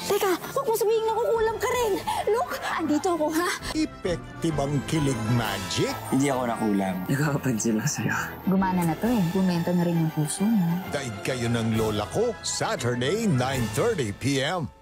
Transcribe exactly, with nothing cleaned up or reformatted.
Teka, huwag mo sabihin na kukulam ka rin. Look, andito ako, ha? Effective ang kilig magic. Hindi ako nakulang. Nagkakapansin lang sa'yo. Gumana na to eh. Bumenta na rin yung puso mo. Daig kayo ng lola ko, Saturday, nine thirty p m